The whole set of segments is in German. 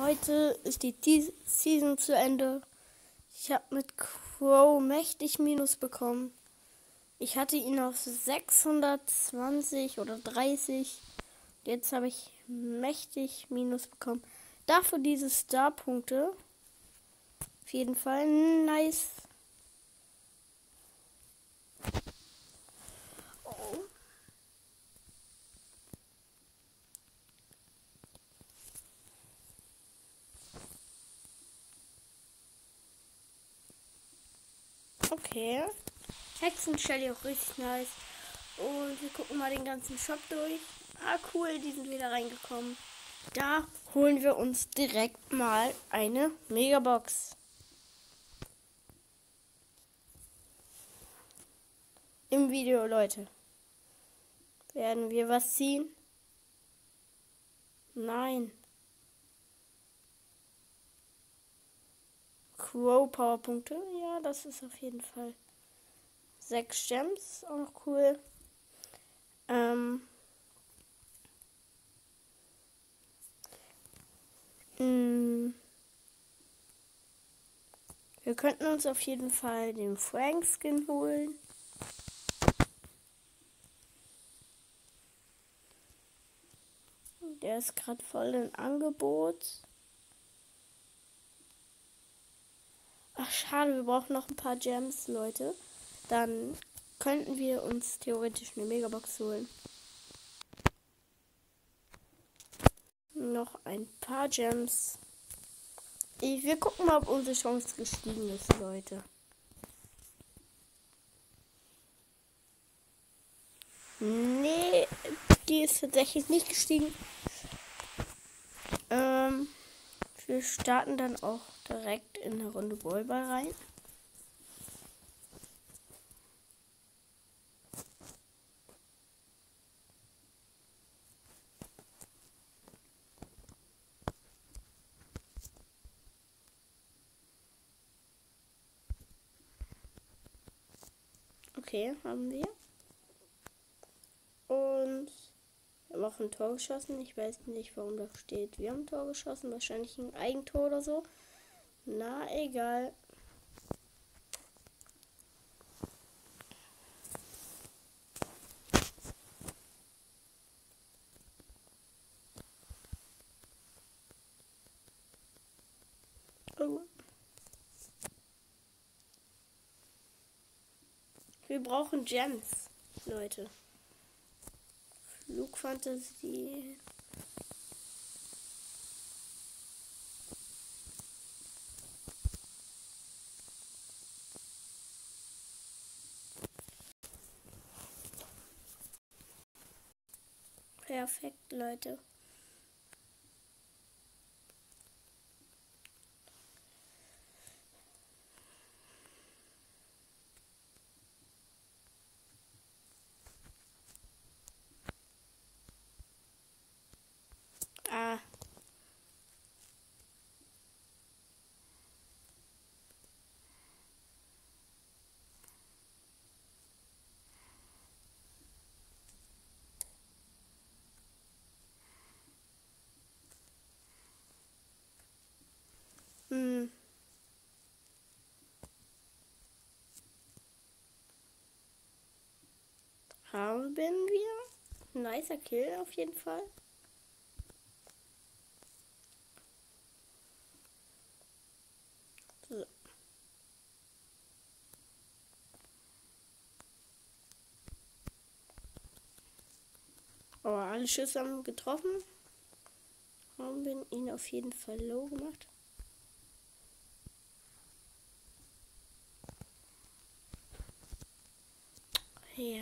heute ist die Season zu Ende. Ich habe mit Crow mächtig Minus bekommen. Ich hatte ihn auf 620 oder 30. Jetzt habe ich mächtig Minus bekommen. Dafür diese Star-Punkte. Auf jeden Fall nice. Oh. Okay. Hexen Shelly auch richtig nice. Und wir gucken mal den ganzen Shop durch. Ah, cool, die sind wieder reingekommen. Da holen wir uns direkt mal eine Megabox. Im Video, Leute. Werden wir was ziehen? Nein. Crow Powerpunkte. Ja, das ist auf jeden Fall. 6 Gems, auch cool. Wir könnten uns auf jeden Fall den Frank Skin holen. Der ist gerade voll im Angebot. Ach, schade, wir brauchen noch ein paar Gems, Leute. Dann könnten wir uns theoretisch eine Megabox holen. Noch ein paar Gems. Wir gucken mal, ob unsere Chance gestiegen ist, Leute. Nee, die ist tatsächlich nicht gestiegen. Wir starten dann auch direkt in eine Runde Ballball rein. Okay, haben wir. Und wir haben auch ein Tor geschossen. Ich weiß nicht, warum da steht, wir haben ein Tor geschossen. Wahrscheinlich ein Eigentor oder so. Na, egal. Oh. Wir brauchen Gems, Leute. Flugfantasie. Perfekt, Leute. Ah. Haben wir. Nicer Kill auf jeden Fall. So. Aber alle Schüsse haben getroffen. Haben wir ihn auf jeden Fall low gemacht. Ja.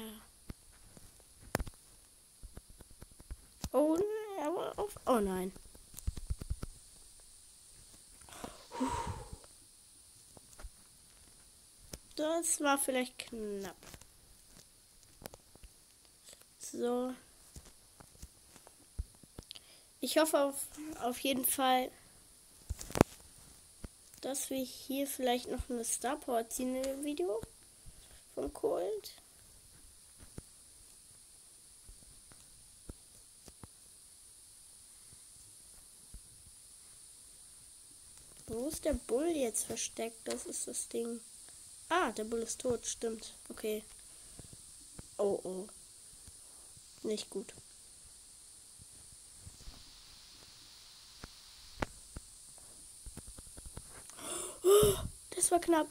Oh, er war auf. Oh nein. Das war vielleicht knapp. So. Ich hoffe auf jeden Fall, dass wir hier vielleicht noch eine Star Power ziehen im Video von Cold. Wo ist der Bull jetzt versteckt? Das ist das Ding. Ah, der Bull ist tot, stimmt. Okay. Oh, oh. Nicht gut. Oh, das war knapp.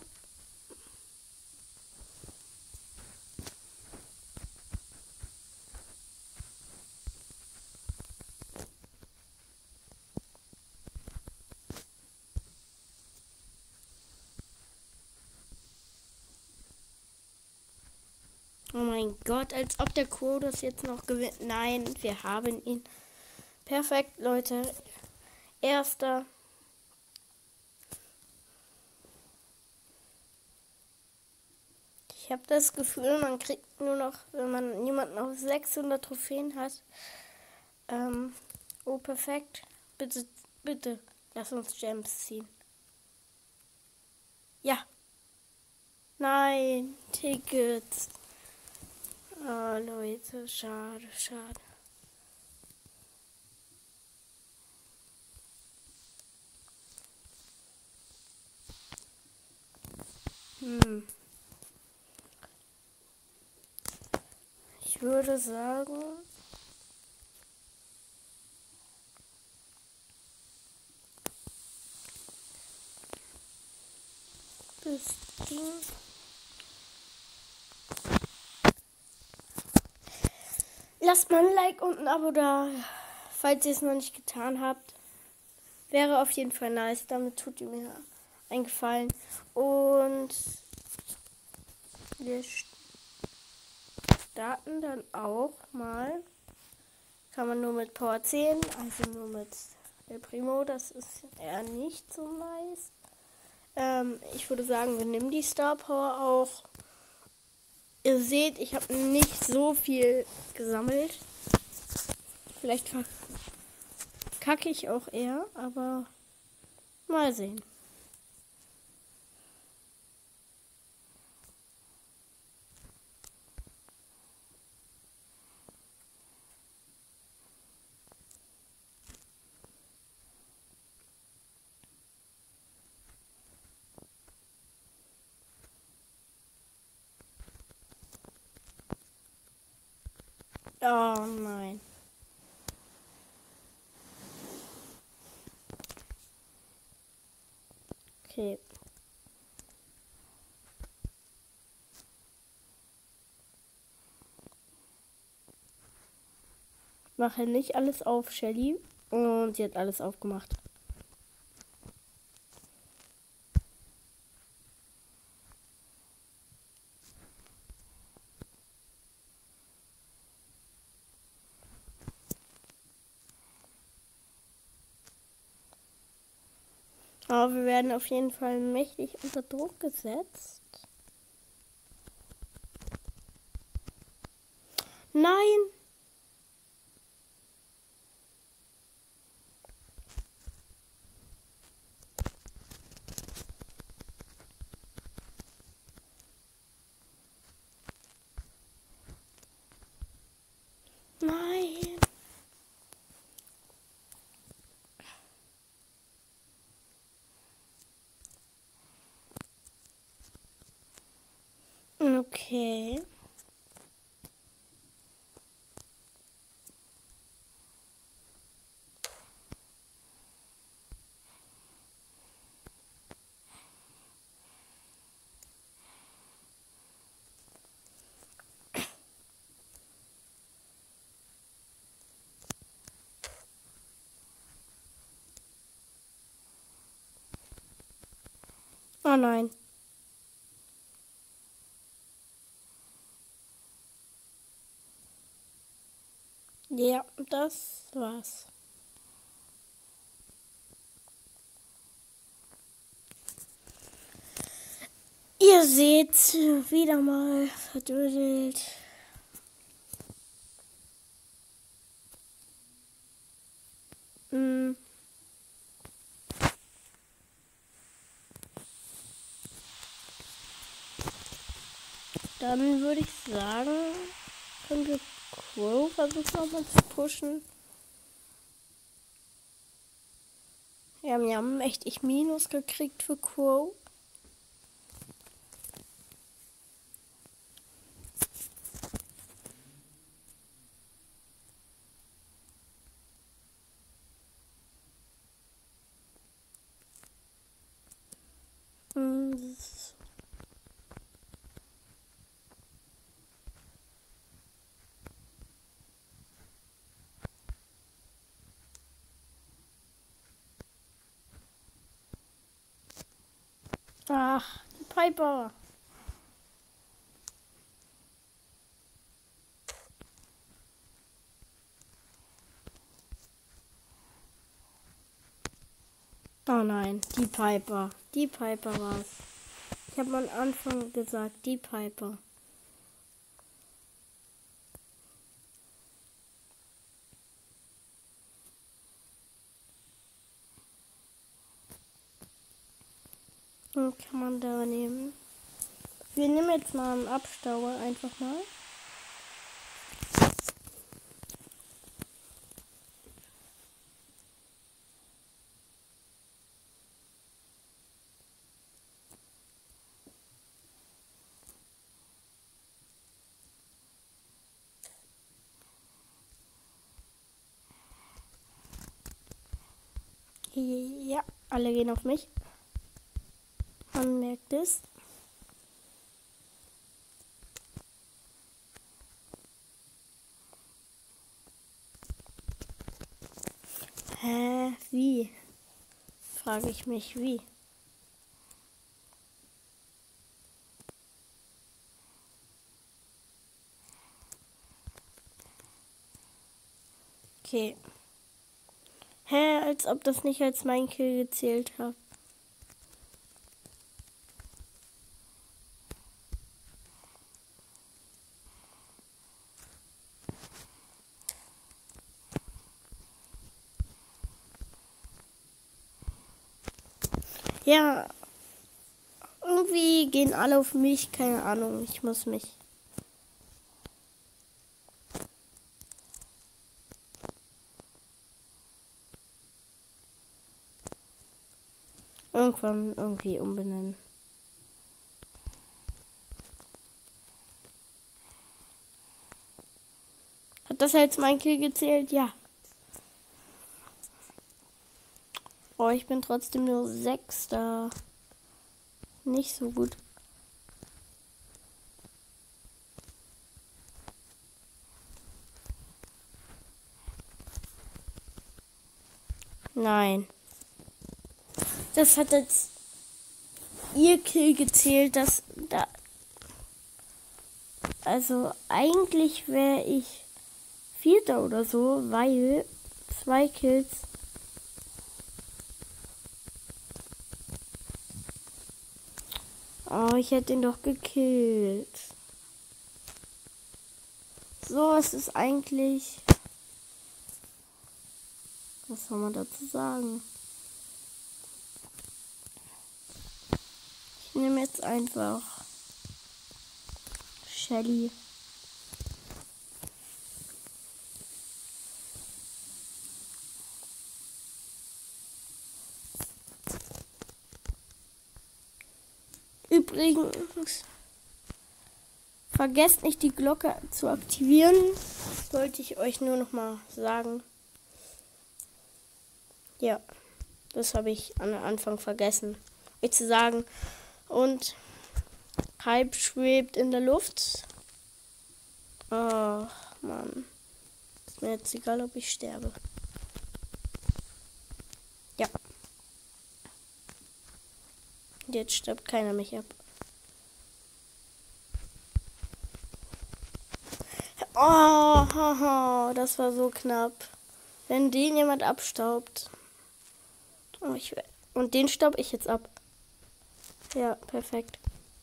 Oh mein Gott, als ob der Crow das jetzt noch gewinnt. Nein, wir haben ihn. Perfekt, Leute. Erster. Ich habe das Gefühl, man kriegt nur noch, wenn man jemanden auf 600 Trophäen hat. Oh, perfekt. Bitte, bitte, lass uns Gems ziehen. Ja. Nein, Tickets. Oh, Leute, schade, schade. Ich würde sagen, das Ding. Lasst mal ein Like und ein Abo da, falls ihr es noch nicht getan habt. Wäre auf jeden Fall nice. Damit tut ihr mir einen Gefallen. Und wir starten dann auch mal. Kann man nur mit Power 10, also nur mit El Primo. Das ist eher nicht so nice. Ich würde sagen, wir nehmen die Star Power auch. Ihr seht, ich habe nicht so viel gesammelt. Vielleicht verkacke ich auch eher, aber mal sehen. Oh nein. Okay. Mache nicht alles auf, Shelly. Und sie hat alles aufgemacht. Aber wir werden auf jeden Fall mächtig unter Druck gesetzt. Nein! Nein! Okay. Oh nein. Ja, das war's. Ihr seht wieder mal verdödelt. Dann würde ich sagen, können wir Crow versuchen nochmal zu pushen. Wir haben ja mächtig Minus gekriegt für Crow. Ach, die Piper. Oh nein, die Piper. Die Piper war's. Ich habe am Anfang gesagt, die Piper. Und kann man da nehmen? Wir nehmen jetzt mal einen Abstauber einfach mal. Ja, alle gehen auf mich. Man merkt es. Hä? Wie? Frage ich mich, wie? Okay. Hä? Als ob das nicht als mein Kill gezählt hat. Ja, irgendwie gehen alle auf mich, keine Ahnung, ich muss mich. Irgendwann irgendwie umbenennen. Hat das jetzt mein Kill gezählt? Ja. Oh, ich bin trotzdem nur Sechster. Nicht so gut. Nein. Das hat jetzt ihr Kill gezählt, dass da. Also eigentlich wäre ich Vierter oder so, weil 2 Kills. Oh, ich hätte ihn doch gekillt. So, es ist eigentlich. Was soll man dazu sagen? Ich nehme jetzt einfach Shelly. Übrigens, vergesst nicht die Glocke zu aktivieren. Wollte ich euch nur noch mal sagen. Ja, das habe ich am Anfang vergessen, euch zu sagen. Und Hype schwebt in der Luft. Ach, Mann. Ist mir jetzt egal, ob ich sterbe. Ja. Jetzt stirbt keiner mich ab. Oh, haha, das war so knapp. Wenn den jemand abstaubt. Oh, und den staub ich jetzt ab. Ja, perfekt.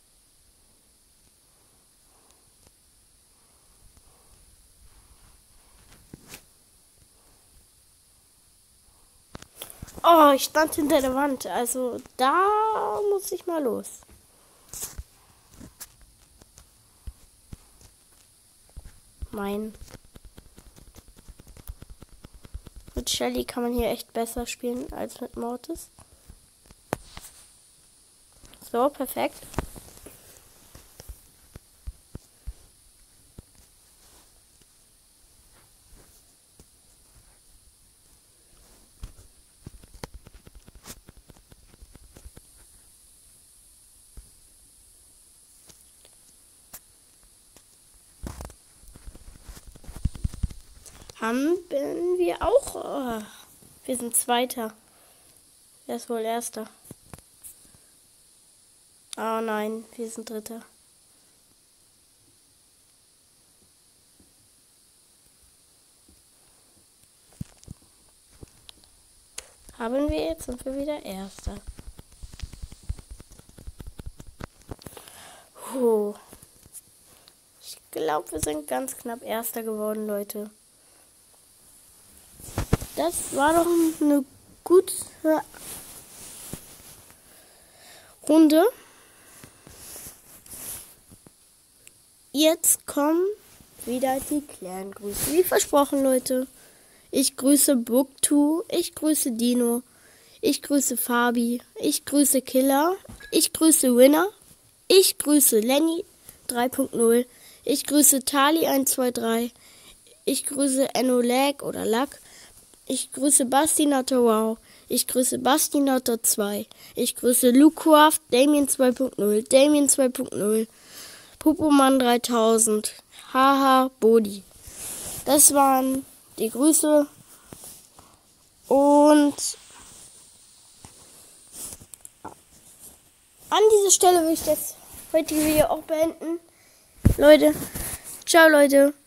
Oh, ich stand hinter der Wand. Also da muss ich mal los. Mit Shelly kann man hier echt besser spielen als mit Mortis. So, perfekt. Haben wir auch. Oh, wir sind Zweiter. Wer ist wohl Erster? Oh nein, wir sind Dritter. Haben wir jetzt, sind wir wieder Erster. Ich glaube, wir sind ganz knapp Erster geworden, Leute. Das war doch eine gute Runde. Jetzt kommen wieder die Clan-Grüße. Wie versprochen, Leute. Ich grüße Booktu, ich grüße Dino, ich grüße Fabi, ich grüße Killer, ich grüße Winner, ich grüße Lenny 3.0, ich grüße Tali 123, ich grüße Enolag oder Lack, ich grüße Bastinator Wow, ich grüße Bastinator 2, ich grüße Lucraft, Damien 2.0, Damien 2.0, Popoman 3000, Haha, Bodi. Das waren die Grüße und an dieser Stelle will ich das heutige Video auch beenden. Leute, ciao Leute.